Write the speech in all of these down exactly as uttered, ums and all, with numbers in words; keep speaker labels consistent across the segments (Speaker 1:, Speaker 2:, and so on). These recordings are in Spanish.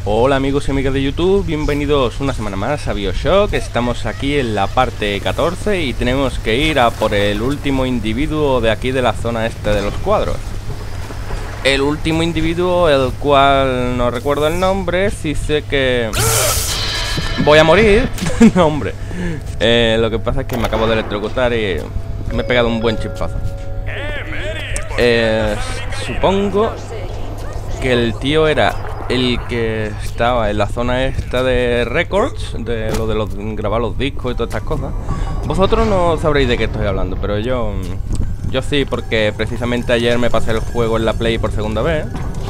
Speaker 1: Hola amigos y amigas de YouTube, bienvenidos una semana más a BioShock. Estamos aquí en la parte catorce y tenemos que ir a por el último individuo de aquí de la zona este de los cuadros. El último individuo, el cual no recuerdo el nombre, sí sé que voy a morir. No, hombre. Eh, lo que pasa es que me acabo de electrocutar y me he pegado un buen chispazo. Eh, supongo que el tío era el que estaba en la zona esta de records, de lo de los, grabar los discos y todas estas cosas. Vosotros no sabréis de qué estoy hablando, pero yo yo sí, porque precisamente ayer me pasé el juego en la Play por segunda vez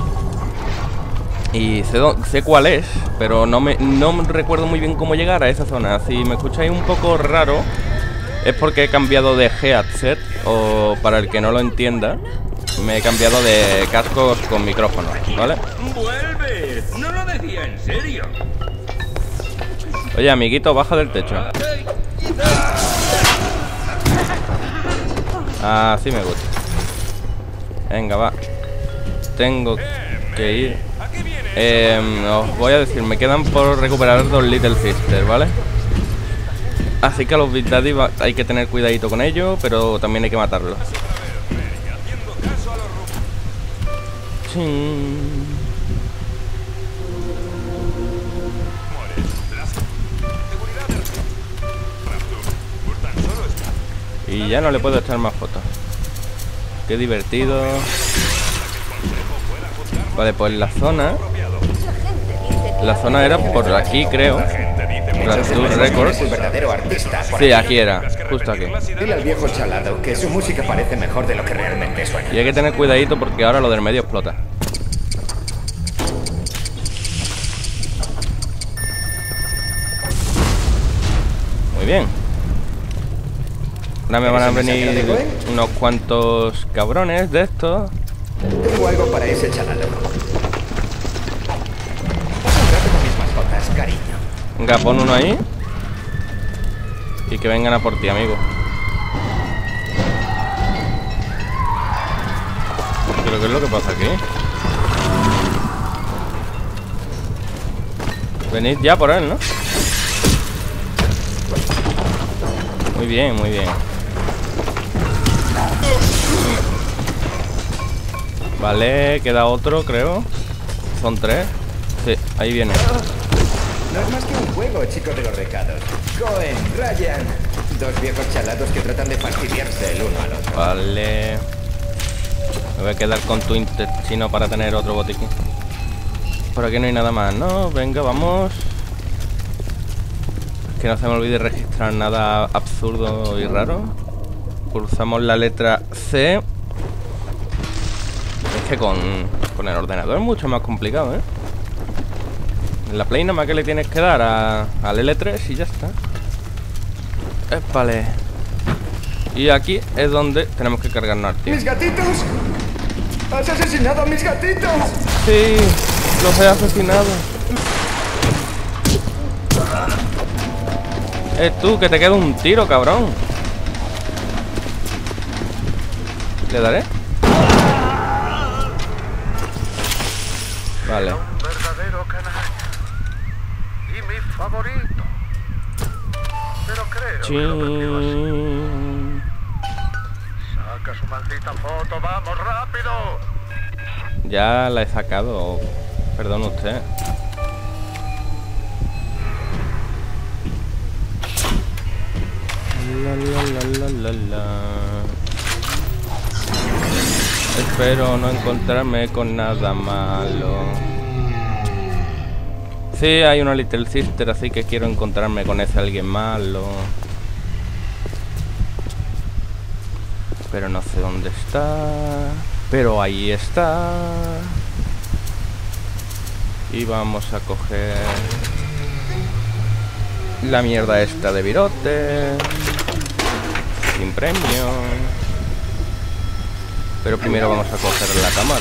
Speaker 1: y sé, sé cuál es, pero no me no me recuerdo muy bien cómo llegar a esa zona. Si me escucháis un poco raro es porque he cambiado de headset, o para el que no lo entienda, me he cambiado de cascos con micrófono, ¿vale?
Speaker 2: ¡Vuelve! ¡No lo decía en serio!
Speaker 1: Oye, amiguito, baja del techo. Así me gusta. Venga, va. Tengo que ir. Eh, os voy a decir, me quedan por recuperar dos Little Sisters, ¿vale? Así que a los Big Daddy hay que tener cuidadito con ellos, pero también hay que matarlos. Y ya no le puedo echar más fotos. Qué divertido. Vale, pues la zona La zona era por aquí, creo. Rapture Records. Sí, aquí era, justo aquí.
Speaker 3: Dile al viejo chalado que su música parece mejor de lo que realmente suena.
Speaker 1: Y hay que tener cuidadito porque ahora lo del medio explota. Muy bien. Ahora me van a venir unos cuantos cabrones de estos.
Speaker 3: Tengo algo para ese chalado. Haz un trato con mis mascotas, cariño.
Speaker 1: Venga, pon uno ahí. Y que vengan a por ti, amigo. ¿Pero qué es lo que pasa aquí? Venid ya por él, ¿no? Muy bien, muy bien. Vale, queda otro, creo. Son tres. Sí, ahí viene.
Speaker 3: No es más que un juego, chicos de los recados. Cohen, Ryan. Dos viejos chalados que tratan de fastidiarse el uno al otro.
Speaker 1: Vale. Me voy a quedar con tu intestino para tener otro botiquín. Por aquí no hay nada más, ¿no? Venga, vamos. Es que no se me olvide registrar nada absurdo y raro. Pulsamos la letra C. Es que con, con el ordenador es mucho más complicado, ¿eh? En la Play nada más que le tienes que dar a, al L tres y ya está. Vale. Y aquí es donde tenemos que cargarnos al tío.
Speaker 3: ¡Mis gatitos! ¡Has asesinado a mis gatitos!
Speaker 1: Sí, los he asesinado. Eh, tú, que te queda un tiro, cabrón. ¿Le daré? Vale.
Speaker 4: Un verdadero canalla. Y mi favorito. Pero creo que lo perdió así. Saca su maldita foto, vamos, rápido.
Speaker 1: Ya la he sacado. Perdón usted. La, la, la, la, la, la. Espero no encontrarme con nada malo. Sí, hay una Little Sister, así que quiero encontrarme con ese alguien malo. Pero no sé dónde está. Pero ahí está. Y vamos a coger la mierda esta de virote. Sin premio. Pero primero vamos a coger la cámara.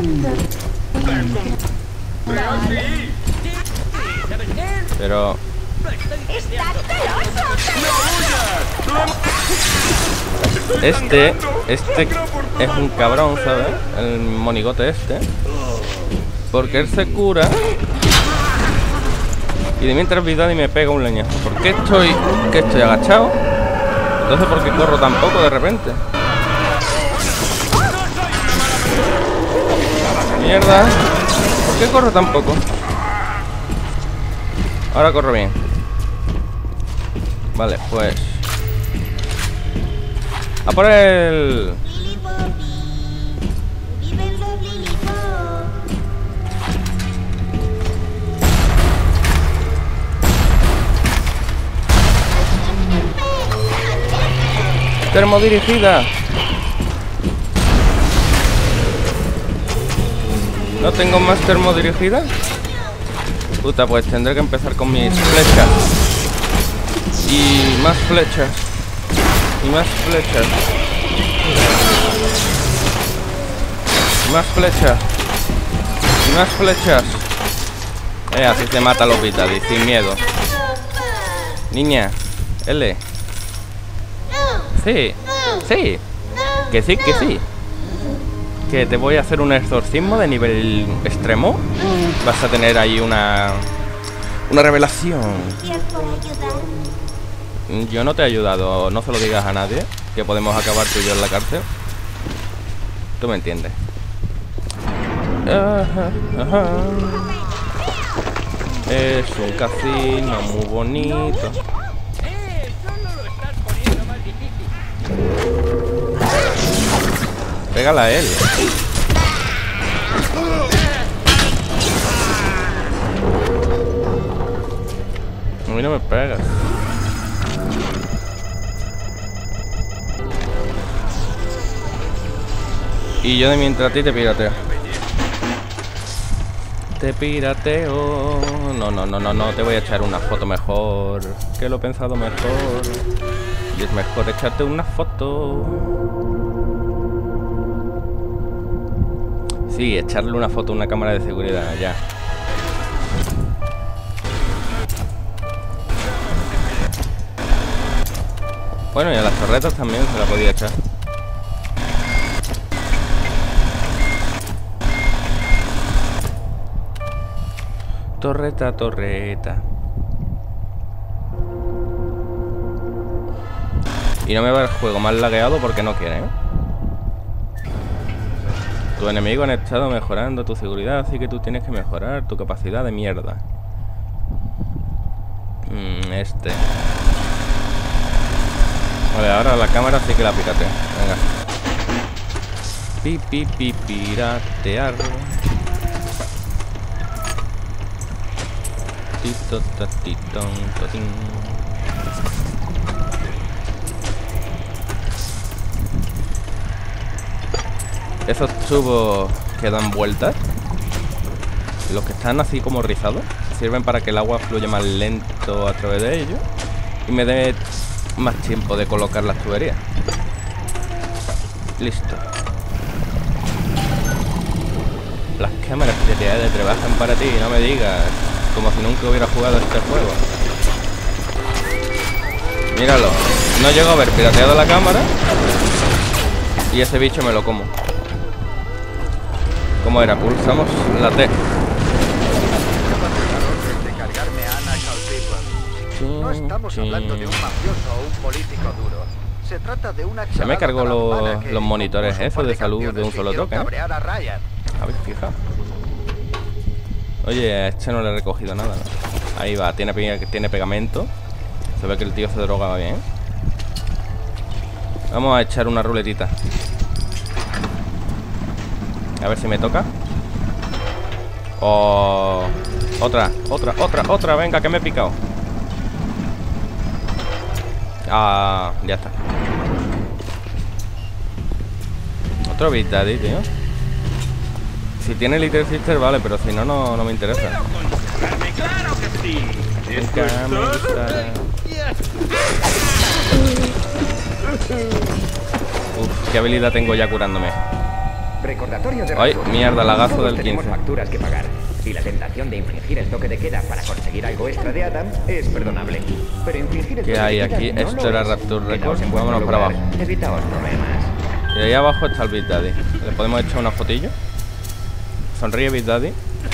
Speaker 1: Pero Este, este es un cabrón, ¿sabes? El monigote este. Porque él se cura y de mientras vida y me pega un leñazo. ¿Por qué estoy, que estoy agachado? Entonces, ¿por qué corro tan poco de repente? Mierda. ¿Por qué corro tan poco? Ahora corro bien. Vale, pues a por el... termodirigida. ¿No tengo más termodirigida? Puta, pues tendré que empezar con mis flechas. Y más flechas. Y más flechas. Y más flechas. Y más flechas. Eh, así se mata a los Vitali, sin miedo. Niña, L. Sí, sí. Que sí, que sí. Que te voy a hacer un exorcismo de nivel extremo. Vas a tener ahí una... Una revelación. Yo no te he ayudado. No se lo digas a nadie. Que podemos acabar tú y yo en la cárcel. Tú me entiendes. Ajá, ajá. Es un casino muy bonito. Pégala a él. A mí no me pegas. Y yo de mientras a ti te pirateo. Te pirateo. No, no, no, no, no. Te voy a echar una foto mejor. Que lo he pensado mejor. Y es mejor echarte una foto. Sí, echarle una foto a una cámara de seguridad, ya. Bueno, y a las torretas también se la podía echar. Torreta, torreta. Y no me va el juego más lagueado porque no quiere, ¿eh? Tu enemigo han estado mejorando tu seguridad, así que tú tienes que mejorar tu capacidad de mierda. Mm, este. Vale, ahora la cámara sí que la pirate. Venga. Pi, pi, pi, piratear. Tito, tatitón, tatín. Esos tubos que dan vueltas, los que están así como rizados, sirven para que el agua fluya más lento a través de ellos y me dé más tiempo de colocar las tuberías. Listo. Las cámaras que te trabajan para ti, no me digas. Como si nunca hubiera jugado este juego. Míralo. No llego a ver pirateado la cámara y ese bicho me lo como. ¿Cómo era? Pulsamos la T.
Speaker 4: No estamos hablando de un mafioso o un político duro. Se trata de una
Speaker 1: Se me cargó los,
Speaker 4: que,
Speaker 1: los monitores esos de salud de un solo toque, ¿eh?
Speaker 4: A,
Speaker 1: a ver, fija. Oye, a este no le he recogido nada, ¿no? Ahí va, tiene, tiene pegamento. Se ve que el tío se drogaba bien. Vamos a echar una ruletita. A ver si me toca. Oh, otra, otra, otra, otra. Venga, que me he picado. Ah, ya está. Otro Vitali, tío. Si tiene Little Sister, vale, pero si no, no, no me interesa.
Speaker 2: Claro que sí.
Speaker 1: Nunca me gustará. Uf, qué habilidad tengo ya curándome.
Speaker 3: Recordatorio de
Speaker 1: Ay,
Speaker 3: Ratur.
Speaker 1: mierda, lagazo
Speaker 3: Todos
Speaker 1: del
Speaker 3: tenemos
Speaker 1: quince.
Speaker 3: facturas que pagar. Y la tentación de infringir el toque de queda para conseguir algo extra de Adam es perdonable. Pero infringir el
Speaker 1: ¿Qué
Speaker 3: toque
Speaker 1: hay
Speaker 3: de queda
Speaker 1: aquí?
Speaker 3: no
Speaker 1: Esto
Speaker 3: lo
Speaker 1: era
Speaker 3: es.
Speaker 1: Rapture
Speaker 3: Quedaos
Speaker 1: Records.
Speaker 3: en vuestro
Speaker 1: Vámonos para
Speaker 3: lugar.
Speaker 1: abajo.
Speaker 3: Evitaos problemas.
Speaker 1: Y ahí abajo está el Big Daddy. ¿Le podemos echar una fotillo? Sonríe Big Daddy.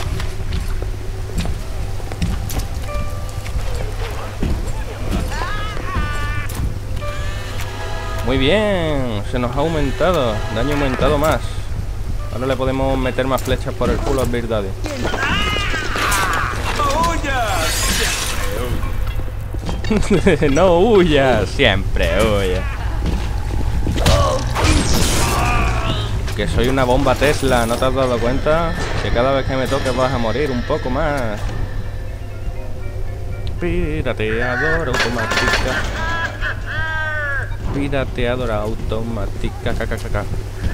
Speaker 1: Muy bien, se nos ha aumentado. Daño aumentado más. Ahora le podemos meter más flechas por el culo al Big Daddy. No huyas, siempre huya. Que soy una bomba Tesla, ¿no te has dado cuenta? Que cada vez que me toques vas a morir un poco más. Pirateadora automática. Pirateadora automática. Cacacaca.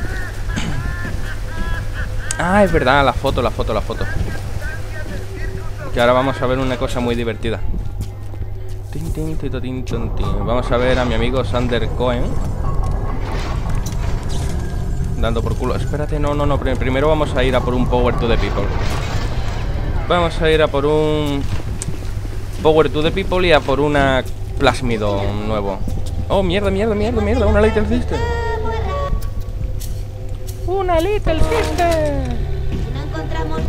Speaker 1: Ah, es verdad, la foto, la foto, la foto. Que ahora vamos a ver una cosa muy divertida. Tin, tin, tito, tin, tin, tin. Vamos a ver a mi amigo Sander Cohen dando por culo. Espérate, no, no, no. Primero vamos a ir a por un Power to the People. Vamos a ir a por un Power to the People y a por una Plasmidon nuevo. Oh, mierda, mierda, mierda, mierda. Una Little Sister. Una Little Sister.
Speaker 5: No encontramos.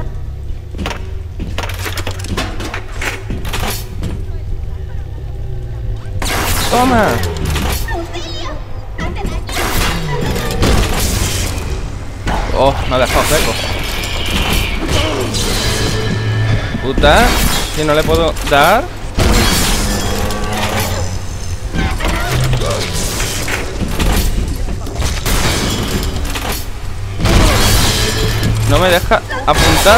Speaker 1: Toma. Oh, me ha dejado seco. Puta, si no le puedo dar. No me deja apuntar.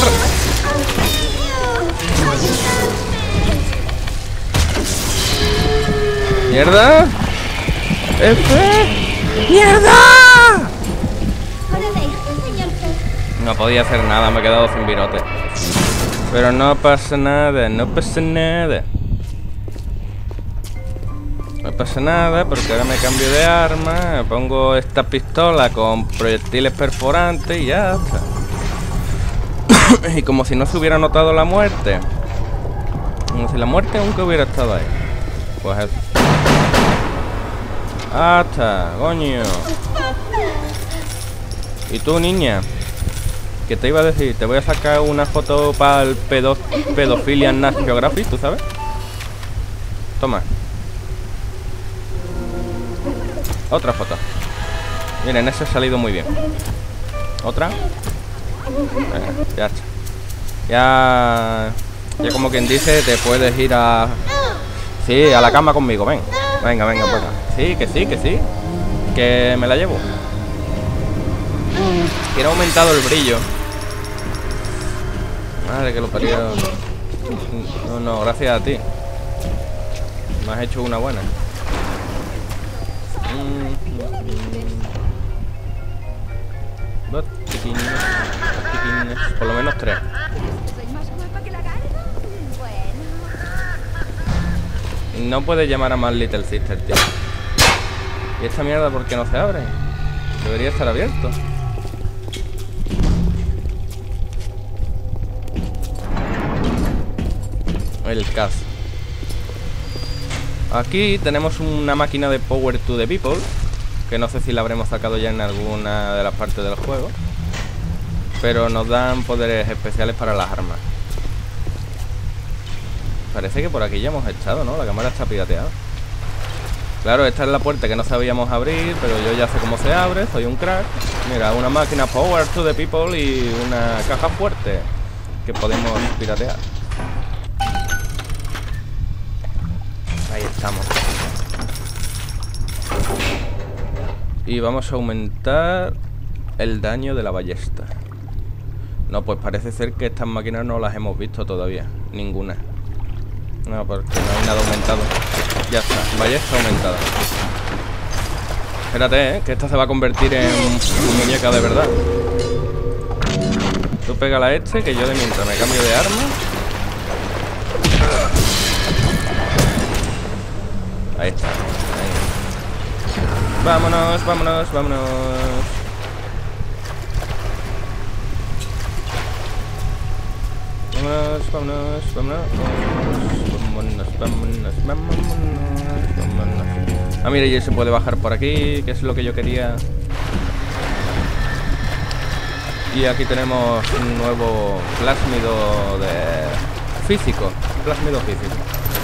Speaker 1: ¡Mierda! ¡F! ¡Mierda! No podía hacer nada, me he quedado sin virote. Pero no pasa nada, no pasa nada. No pasa nada porque ahora me cambio de arma. Me pongo esta pistola con proyectiles perforantes y ya está. Y como si no se hubiera notado la muerte. Como si la muerte nunca hubiera estado ahí. Pues eso. Hasta, coño. ¿Y tú, niña? ¿Qué te iba a decir? Te voy a sacar una foto para el pedo pedofilia Nat Geographic, ¿tú sabes? Toma. Otra foto. Miren, ese ha salido muy bien. ¿Otra? Venga, ya está. Ya... Ya como quien dice, te puedes ir a... Sí, a la cama conmigo, ven. Venga, venga, pues. Sí, que sí, que sí. Que me la llevo. Quiero aumentado el brillo. Madre que lo parió. No, no, gracias a ti. Me has hecho una buena. Dos tiquines, tiquines. Por lo menos tres. No puedes llamar a más Little Sister, tío. ¿Y esta mierda por qué no se abre? Debería estar abierto. El caso. Aquí tenemos una máquina de Power to the People, que no sé si la habremos sacado ya en alguna de las partes del juego, pero nos dan poderes especiales para las armas. Parece que por aquí ya hemos estado, ¿no? La cámara está pirateada. Claro, esta es la puerta que no sabíamos abrir, pero yo ya sé cómo se abre, soy un crack. Mira, una máquina Power to the People y una caja fuerte que podemos piratear. Ahí estamos. Y vamos a aumentar el daño de la ballesta. No, pues parece ser que estas máquinas no las hemos visto todavía. Ninguna. No, porque no hay nada aumentado. Ya está, ballesta aumentada. Espérate, ¿eh? Que esta se va a convertir en muñeca de verdad. Tú pégala a este, que yo de mientras me cambio de arma. Ahí está. Ahí. Vámonos, vámonos, vámonos. Vámonos, vámonos, vámonos. Vámonos, vámonos, vámonos, vámonos. Ah, mira, ya se puede bajar por aquí, que es lo que yo quería. Y aquí tenemos un nuevo plásmido de físico. Plásmido físico.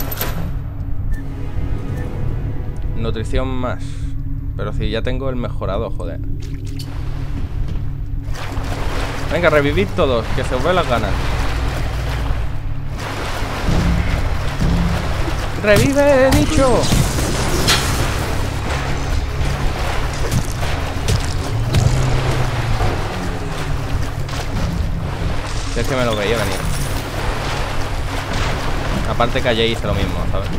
Speaker 1: Nutrición más. Pero si ya tengo el mejorado, joder. Venga, revivid todos, que se os ve las ganas. ¡Revive, he dicho! Es que me lo veía venir. Aparte que ayer hice lo mismo, ¿sabes?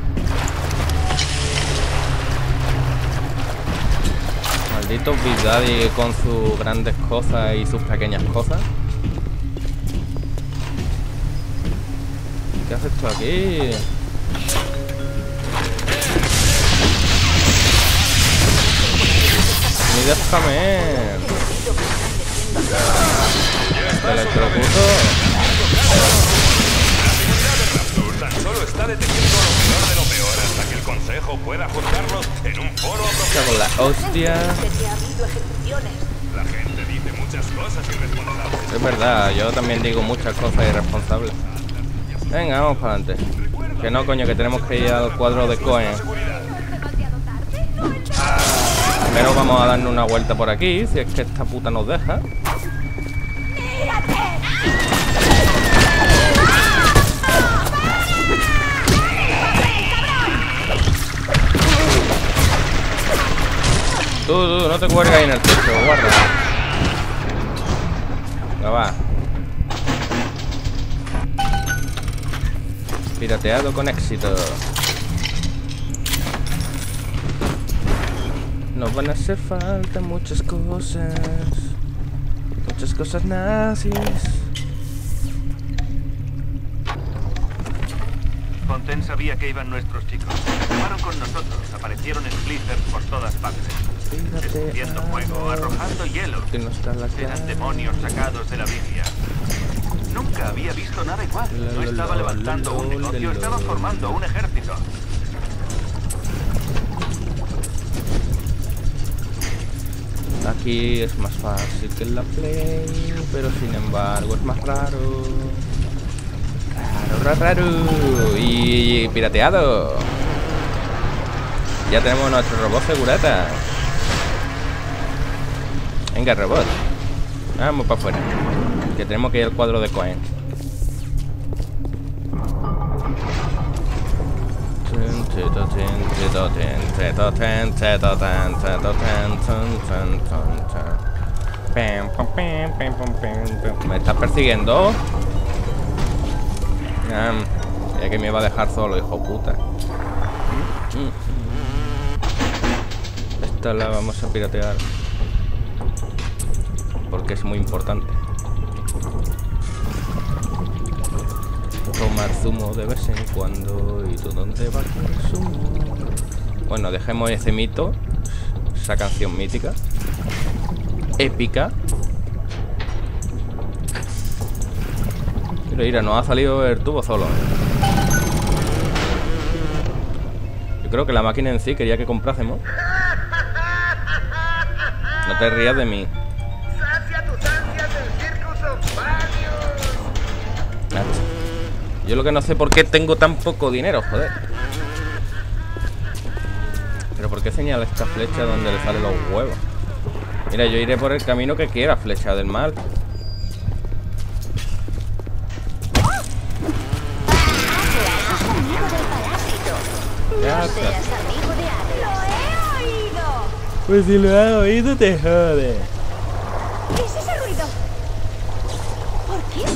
Speaker 1: Maldito Big Daddy con sus grandes cosas y sus pequeñas cosas. ¿Qué haces tú aquí? Ni déjame. Te electrocuto.
Speaker 2: Tan solo está deteniendo lo peor de lo peor hasta que el consejo pueda juzgarlos en un foro apropiado.
Speaker 1: Con la hostia.
Speaker 2: La gente dice muchas cosas irresponsables.
Speaker 1: Es verdad, yo también digo muchas cosas irresponsables. Venga, vamos para adelante. Que no, coño, que tenemos que ir al cuadro de Cohen. Primero vamos a darnos una vuelta por aquí, si es que esta puta nos deja. Tú, tú, no te cuelgues ahí en el techo, guarda. Venga, va. Pirateado con éxito. Nos van a hacer falta muchas cosas. Muchas cosas nazis.
Speaker 5: Fontaine sabía que iban nuestros chicos. Llamaron con nosotros. Aparecieron splitters por todas partes. Escupiendo fuego, arrojando hielo.
Speaker 1: Que no está la
Speaker 5: Eran demonios sacados de la Biblia. Nunca había visto nada igual. No estaba levantando un negocio, estaba formando un ejército.
Speaker 1: Aquí es más fácil que en la Play, pero sin embargo es más raro. Raro, raro, raro. Y pirateado. Ya tenemos nuestro robot segurata. Venga, robot. Vamos para afuera. Que tenemos que ir al cuadro de Cohen. ¿Me estás persiguiendo? Ah, ya que me iba a dejar solo, hijo puta. Esta la vamos a piratear porque es muy importante. Tomar zumo de vez en cuando. ¿Y tú dónde vas con el zumo? Bueno, dejemos ese mito. Esa canción mítica, épica. Mira, mira, nos ha salido el tubo solo. Yo creo que la máquina en sí quería que comprásemos. No te rías de mí. Yo lo que no sé por qué tengo tan poco dinero, joder. Pero ¿por qué señala esta flecha donde le salen los huevos? Mira, yo iré por el camino que quiera, flecha del mal. Ya está. Pues si lo has oído, te jode.
Speaker 6: ¿Qué es ese ruido? ¿Por qué?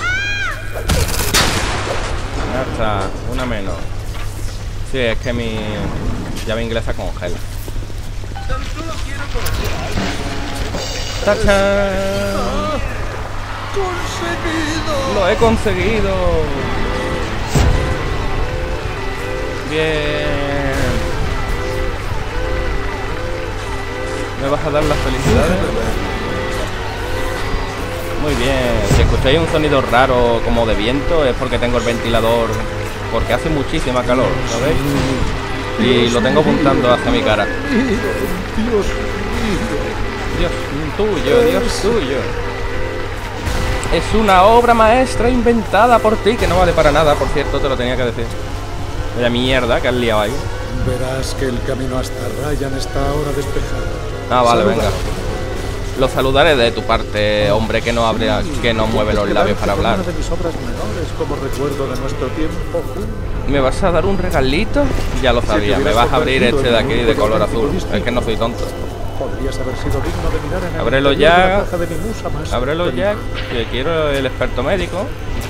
Speaker 1: Ya está, una menos. Sí, es que mi llave inglesa congela. ¡Tachán! ¡Conseguido! ¡Lo he conseguido! Bien. ¿Me vas a dar las felicidades? Muy bien. Si escucháis un sonido raro como de viento es porque tengo el ventilador, porque hace muchísima calor, ¿sabéis? Y lo tengo apuntando hacia mi cara.
Speaker 7: Dios
Speaker 1: Dios tuyo, Dios tuyo. Es una obra maestra inventada por ti, que no vale para nada, por cierto, te lo tenía que decir. Vaya mierda que has liado ahí.
Speaker 7: Verás que el camino hasta Ryan está ahora despejado.
Speaker 1: Ah, vale,
Speaker 7: Saluda.
Speaker 1: venga. Lo saludaré de tu parte, hombre, que no abre, que no mueve los labios para hablar.
Speaker 7: Una de mis obras menores como recuerdo de nuestro tiempo juntos.
Speaker 1: ¿Me vas a dar un regalito? Ya lo sabía, me vas a abrir este de aquí de color azul. Es que no soy tonto.
Speaker 7: Podrías haber sido digno de mirar en el
Speaker 1: Ábrelo
Speaker 7: interior de
Speaker 1: ya.
Speaker 7: la caja de mi musa más
Speaker 1: Ábrelo ya,
Speaker 7: feliz.
Speaker 1: que quiero el experto médico.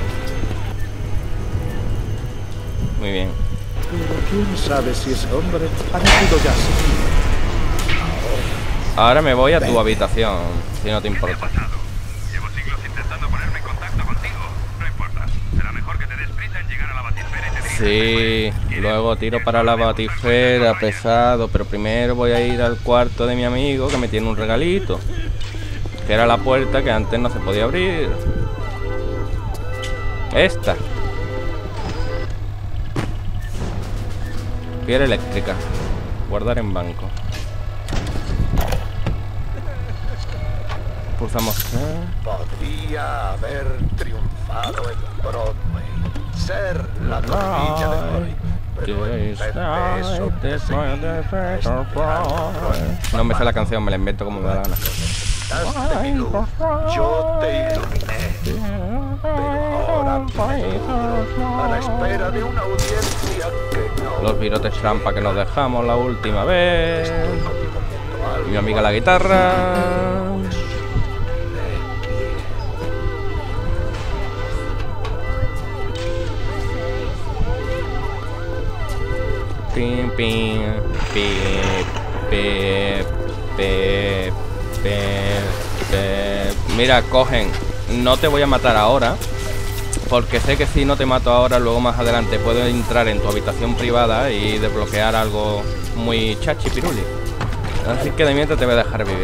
Speaker 1: Muy bien.
Speaker 7: Pero quién sabe si ese hombre ha nacido ya así.
Speaker 1: Ahora me voy a tu habitación, si no te importa.
Speaker 2: Pasado. Llevo siglos intentando ponerme en contacto contigo. No importa. Será mejor que te des prisa en llegar a la batisfera y te diriges.
Speaker 1: Sí, luego tiro para la batifera, pesado, pero primero voy a ir al cuarto de mi amigo que me tiene un regalito. Que era la puerta que antes no se podía abrir. Esta. Piedra eléctrica. Guardar en banco. Pulsamos. ¿eh?
Speaker 4: Podría haber triunfado en Broadway. Ser la tortilla de Broadway. Pero en vez de eso, te seguía este
Speaker 1: No me sé la canción, me la invento como me da la gana.
Speaker 4: Daste mi luz, yo te iluminé. Pero ahora vivo a la espera de una audiencia que no.
Speaker 1: Los virotes trampa que nos dejamos la última vez. Mi amiga la guitarra. Pim, pim, pip, pip, pip, pip, pip. Mira, cogen. No te voy a matar ahora, porque sé que si no te mato ahora, luego más adelante puedo entrar en tu habitación privada y desbloquear algo muy chachi piruli. Así que de mientras te voy a dejar vivir.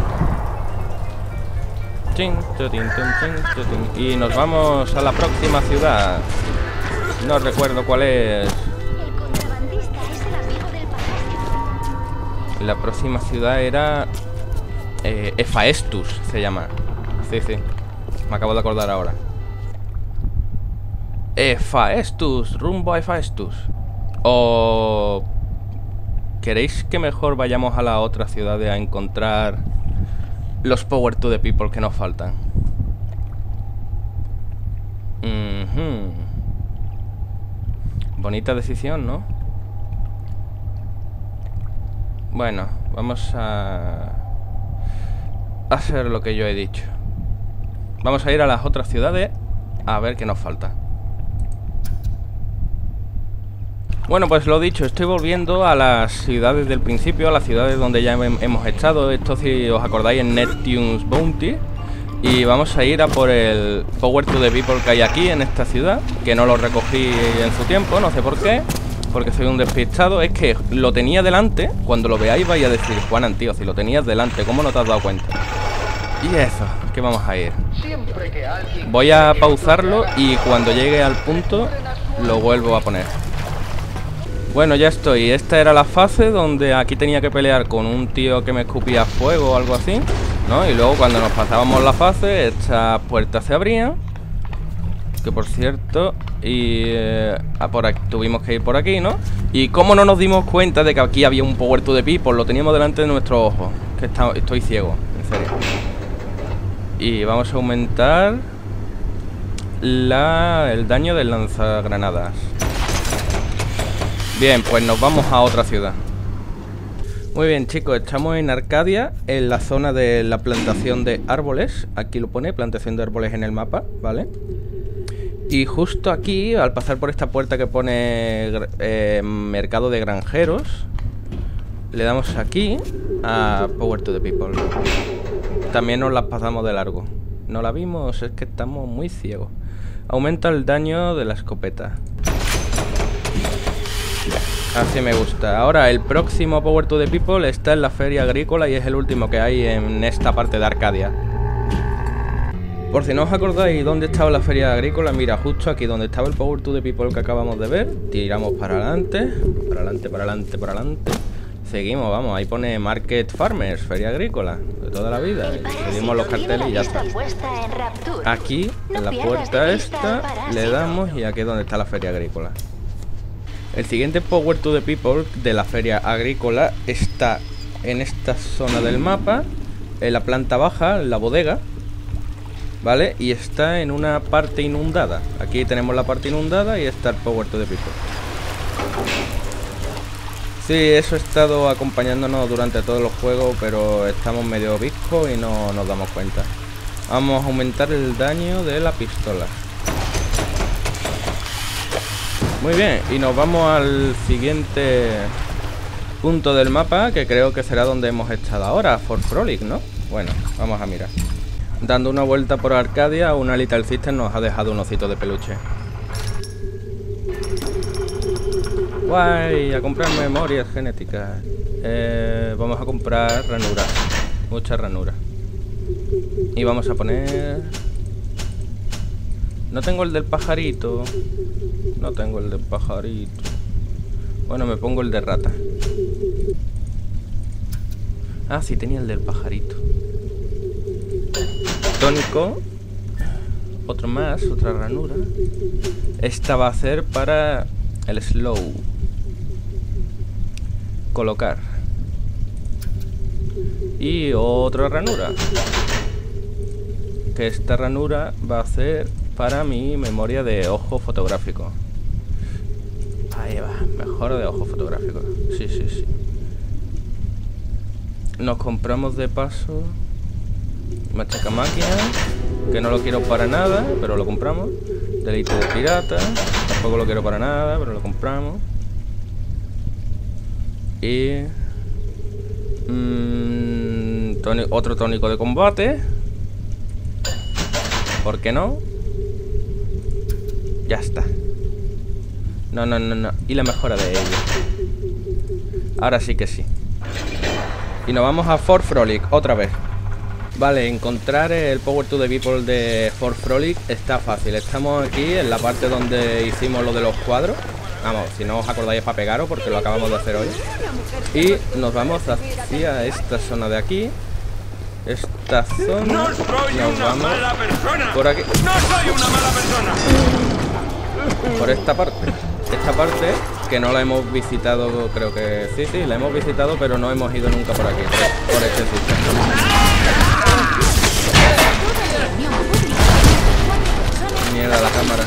Speaker 1: Chin, chutin, tun, chin, chutin. Y nos vamos a la próxima ciudad. No recuerdo cuál es.
Speaker 6: El contrabandista es el amigo del palacio.
Speaker 1: La próxima ciudad era eh, Hephaestus, se llama. Sí, sí. Me acabo de acordar ahora. Hephaestus, rumbo a Hephaestus. O... ¿queréis que mejor vayamos a la otra ciudad a encontrar los Power to the People que nos faltan? Uh-huh. Bonita decisión, ¿no? Bueno, vamos a hacer lo que yo he dicho. Vamos a ir a las otras ciudades a ver qué nos falta. Bueno, pues lo dicho, estoy volviendo a las ciudades del principio, a las ciudades donde ya hemos estado. Esto, si os acordáis, en Neptune's Bounty. Y vamos a ir a por el Power to the People que hay aquí en esta ciudad, que no lo recogí en su tiempo, no sé por qué, porque soy un despistado. Es que lo tenía delante, cuando lo veáis vais a decir: Juanan, tío, si lo tenías delante, ¿cómo no te has dado cuenta? Y eso, que vamos a ir. Voy a pausarlo y cuando llegue al punto lo vuelvo a poner. Bueno, ya estoy. Esta era la fase donde aquí tenía que pelear con un tío que me escupía fuego o algo así, ¿no? Y luego cuando nos pasábamos la fase, estas puertas se abrían. Que por cierto, y eh, ah, por aquí, tuvimos que ir por aquí, ¿no? Y cómo no nos dimos cuenta de que aquí había un Power to the People, lo teníamos delante de nuestros ojos. Que está, estoy ciego, en serio. Y vamos a aumentar la, el daño del lanzagranadas. Bien, pues nos vamos a otra ciudad. Muy bien, chicos, estamos en Arcadia, en la zona de la plantación de árboles. Aquí lo pone, plantación de árboles en el mapa, ¿vale? Y justo aquí, al pasar por esta puerta que pone eh, mercado de granjeros, le damos aquí a Power to the People. También nos la pasamos de largo. No la vimos, es que estamos muy ciegos. Aumenta el daño de la escopeta. Así me gusta. Ahora el próximo Power to the People está en la feria agrícola y es el último que hay en esta parte de Arcadia. Por si no os acordáis dónde estaba la feria agrícola, mira, justo aquí donde estaba el Power to the People que acabamos de ver. Tiramos para adelante, para adelante, para adelante, para adelante. Seguimos, vamos, ahí pone Market Farmers, feria agrícola, de toda la vida. Seguimos los carteles y ya está. Aquí, en la puerta esta, le damos y aquí es donde está la feria agrícola. El siguiente Power to the People de la feria agrícola está en esta zona del mapa, en la planta baja, en la bodega, ¿vale? Y está en una parte inundada. Aquí tenemos la parte inundada y está el Power to the People. Sí, eso ha estado acompañándonos durante todos los juegos, pero estamos medio viscos y no nos damos cuenta. Vamos a aumentar el daño de la pistola. Muy bien, y nos vamos al siguiente punto del mapa, que creo que será donde hemos estado ahora, Fort Frolic, ¿no? Bueno, vamos a mirar. Dando una vuelta por Arcadia, una Little Sister nos ha dejado un osito de peluche. Guay, a comprar memorias genéticas. Eh, vamos a comprar ranuras, mucha ranura. Y vamos a poner... No tengo el del pajarito. No tengo el del pajarito. Bueno, me pongo el de rata. Ah, sí, tenía el del pajarito. Tónico. Otro más, otra ranura. Esta va a ser para el slow. Colocar. Y otra ranura. Que esta ranura va a ser para mi memoria de ojo fotográfico. Ahí va, mejora de ojo fotográfico. Sí, sí, sí. Nos compramos de paso machaca máquina, que no lo quiero para nada, pero lo compramos. Delito de pirata, tampoco lo quiero para nada, pero lo compramos. Y mmm, tónico, otro tónico de combate. ¿Por qué no? Ya está. No, no, no, no. Y la mejora de ello. Ahora sí que sí. Y nos vamos a Fort Frolic otra vez. Vale, encontrar el Power to the People de Fort Frolic está fácil. Estamos aquí en la parte donde hicimos lo de los cuadros. Vamos, si no os acordáis es para pegaros porque lo acabamos de hacer hoy. Y nos vamos hacia esta zona de aquí. Esta zona.
Speaker 2: ¡No soy
Speaker 1: nos
Speaker 2: una
Speaker 1: vamos
Speaker 2: mala persona!
Speaker 1: por aquí.
Speaker 2: ¡No soy una mala persona!
Speaker 1: Por esta parte. Esta parte que no la hemos visitado, creo que... Sí, sí, la hemos visitado, pero no hemos ido nunca por aquí. Por, por este sistema. Mierda, la cámara.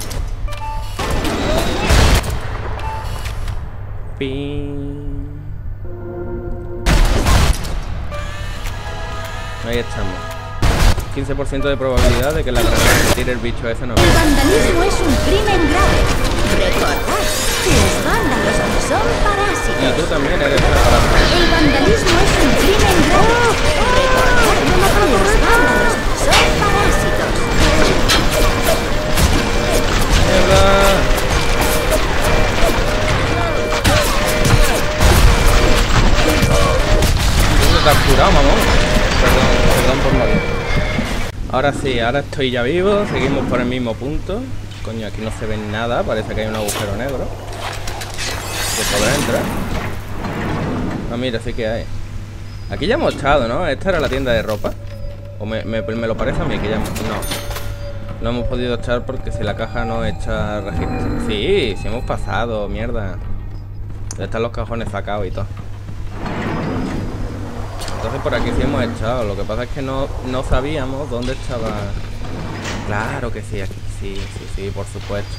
Speaker 1: Ping. Ahí estamos. quince por ciento de probabilidad de que la granada que tire el bicho ese no.
Speaker 6: El vandalismo es un crimen grave. Recordad, los vándalos son parásitos.
Speaker 1: Y tú también eres una parásito.
Speaker 6: El vandalismo es un crimen grave. Recordad, los vándalos son parásitos.
Speaker 1: ¡Mierda! ¿Dónde te has curado, mamón? Perdón, perdón por morir. Ahora sí, ahora estoy ya vivo. Seguimos por el mismo punto. Coño, aquí no se ve nada. Parece que hay un agujero negro que podrá entrar. Ah, mira, sí que hay. Aquí ya hemos estado, ¿no? Esta era la tienda de ropa. O me, me, me lo parece a mí que ya hemos... No. No hemos podido estar porque si la caja no echa registro. Sí, sí hemos pasado, mierda. Están los cajones sacados y todo. Entonces por aquí sí hemos echado. Lo que pasa es que no, no sabíamos dónde estaba. Claro que sí, aquí sí, sí, sí, por supuesto.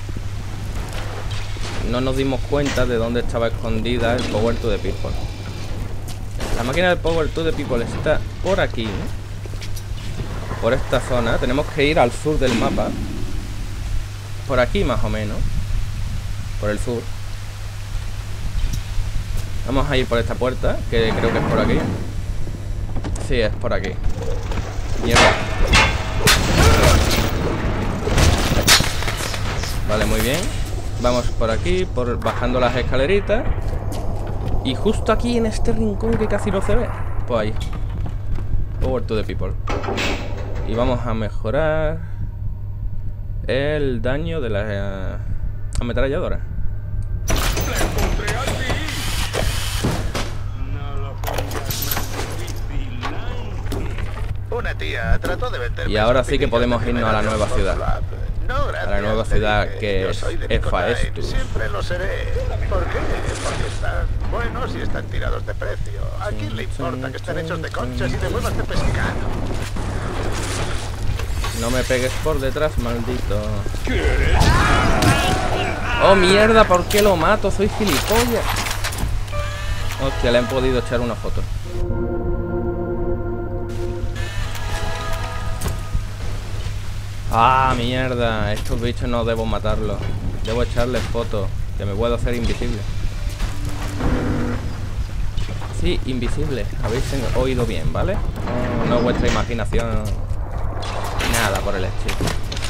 Speaker 1: No nos dimos cuenta de dónde estaba escondida el Power to the People. La máquina del Power to the People está por aquí, ¿no? Por esta zona. Tenemos que ir al sur del mapa. Por aquí más o menos. Por el sur. Vamos a ir por esta puerta, que creo que es por aquí. Sí, es por aquí. Mierda. Vale, muy bien. Vamos por aquí, por bajando las escaleritas. Y justo aquí en este rincón que casi no se ve. Pues ahí. Power to the People. Y vamos a mejorar el daño de la ametralladora.
Speaker 4: Una tía trató de meterme.
Speaker 1: Y ahora sí que podemos irnos a la nueva ciudad.
Speaker 4: No, gracias,
Speaker 1: a la nueva ciudad que es Hephaestus.
Speaker 4: Siempre lo seré. ¿Por qué? Porque están buenos y están tirados de precio. ¿A quién le importa que estén hechos de conchas y de huevas de pescado?
Speaker 1: No me pegues por detrás, maldito. Oh, mierda, ¿por qué lo mato? Soy gilipollas. Hostia, le han podido echar una foto. Ah, mierda. Estos bichos no debo matarlos. Debo echarles fotos. Que me puedo hacer invisible. Sí, invisible. Habéis oído bien, ¿vale? No, no vuestra imaginación. Nada por el estilo.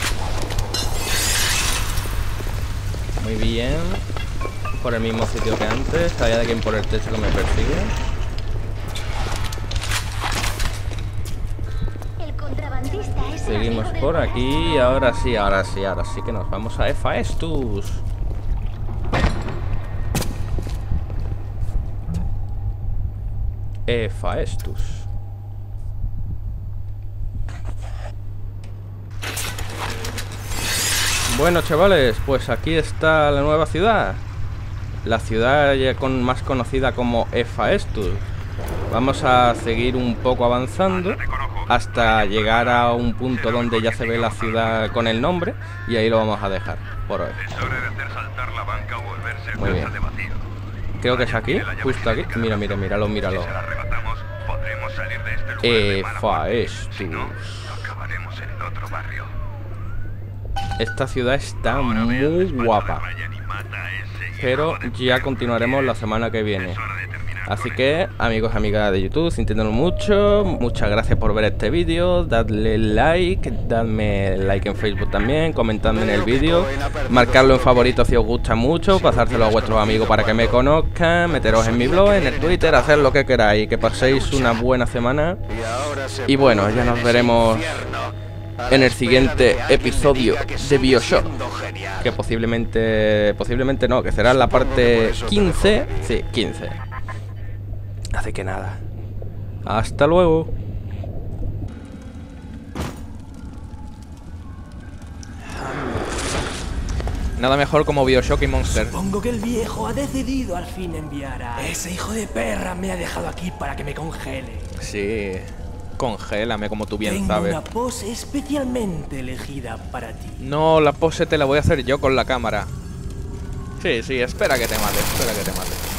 Speaker 1: Muy bien. Por el mismo sitio que antes. Sabía de quién por el techo que me persigue. Seguimos por aquí. Ahora sí, ahora sí, ahora sí que nos vamos a Hephaestus. Hephaestus. Bueno, chavales, pues aquí está la nueva ciudad. La ciudad ya con, más conocida como Hephaestus. Vamos a seguir un poco avanzando hasta llegar a un punto donde ya se ve la ciudad con el nombre. Y ahí lo vamos a dejar por hoy. Muy bien. Creo que es aquí, justo aquí. Mira, mira, míralo, míralo. Hephaestus. Esta ciudad está muy guapa. Pero ya continuaremos la semana que viene. Así que, amigos y amigas de YouTube, sintiéndolo mucho, muchas gracias por ver este vídeo. Dadle like, dadme like en Facebook también, comentadme en el vídeo, marcarlo en favorito si os gusta mucho, pasárselo a vuestros amigos para que me conozcan, meteros en mi blog, en el Twitter, hacer lo que queráis, que paséis una buena semana. Y bueno, ya nos veremos en el siguiente episodio de BioShock, que posiblemente, posiblemente no, que será la parte quince, sí, quince. Así que nada, hasta luego. Nada mejor como BioShock y Monster.
Speaker 8: Supongo que el viejo ha decidido al fin enviar a... Ese hijo de perra me ha dejado aquí para que me congele.
Speaker 1: Sí, congélame como tú bien
Speaker 8: Tengo
Speaker 1: sabes.
Speaker 8: una pose especialmente elegida para ti.
Speaker 1: No, la pose te la voy a hacer yo con la cámara. Sí, sí, espera que te mate, espera que te mate.